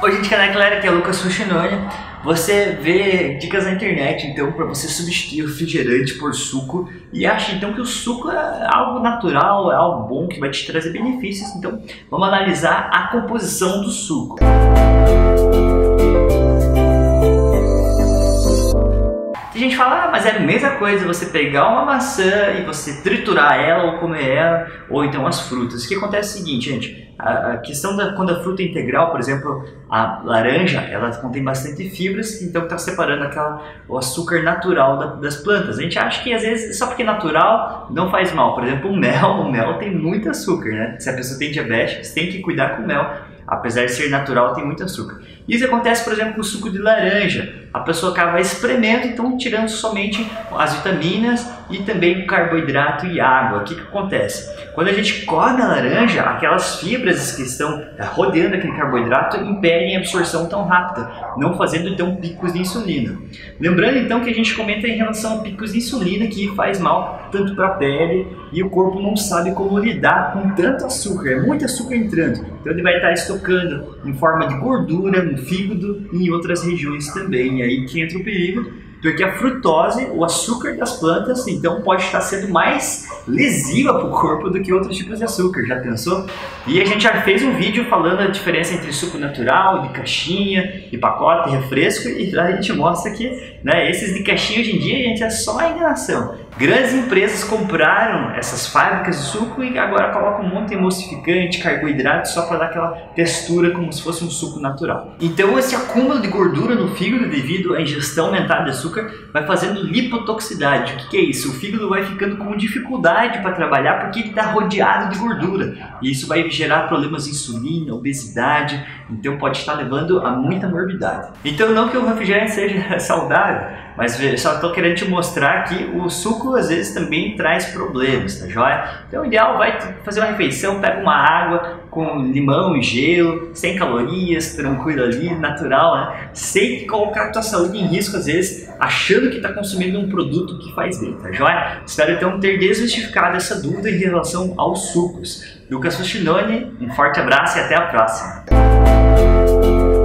Oi gente, galera, aqui é o Lucas Fuxinoni. Você vê dicas na internet então para você substituir o refrigerante por suco e acha então que o suco é algo natural, é algo bom que vai te trazer benefícios. Então vamos analisar a composição do suco. A gente fala, mas é a mesma coisa você pegar uma maçã e você triturar ela ou comer ela, ou então as frutas. O que acontece é o seguinte, gente, a questão quando a fruta é integral, por exemplo, a laranja, ela contém bastante fibras, então está separando o açúcar natural das plantas. A gente acha que às vezes só porque é natural não faz mal. Por exemplo, o mel tem muito açúcar, né? Se a pessoa tem diabetes, tem que cuidar com o mel. Apesar de ser natural, tem muito açúcar. Isso acontece, por exemplo, com o suco de laranja. A pessoa acaba espremendo, então tirando somente as vitaminas e também o carboidrato e água. O que acontece? Quando a gente come a laranja, aquelas fibras que estão rodeando aquele carboidrato impedem a absorção tão rápida, não fazendo então picos de insulina. Lembrando então que a gente comenta em relação a picos de insulina que faz mal tanto para a pele e o corpo não sabe como lidar com tanto açúcar, é muito açúcar entrando. Então ele vai estar estocando em forma de gordura no fígado e em outras regiões também. E aí que entra o perigo, porque a frutose, o açúcar das plantas, então pode estar sendo mais lesiva para o corpo do que outros tipos de açúcar, já pensou? E a gente já fez um vídeo falando a diferença entre suco natural, de caixinha, de pacote, refresco, e lá a gente mostra que esses de caixinha hoje em dia, gente, é só a enganação. Grandes empresas compraram essas fábricas de suco e agora colocam um monte de emulsificante, carboidrato, só para dar aquela textura como se fosse um suco natural. Então esse acúmulo de gordura no fígado devido à ingestão aumentada de açúcar vai fazendo lipotoxicidade. O que é isso? O fígado vai ficando com dificuldade para trabalhar porque ele está rodeado de gordura. E isso vai gerar problemas de insulina, obesidade, então pode estar levando a muita morbidade. Então não que o refrigerante seja saudável, mas só estou querendo te mostrar que o suco às vezes também traz problemas, tá joia? Então o ideal vai fazer uma refeição, pega uma água com limão e gelo, sem calorias, tranquilo ali, natural, né? Sem colocar a tua saúde em risco às vezes, achando que está consumindo um produto que faz bem, tá joia? Espero então ter desmistificado essa dúvida em relação aos sucos. Lucas Fuxinoni, um forte abraço e até a próxima!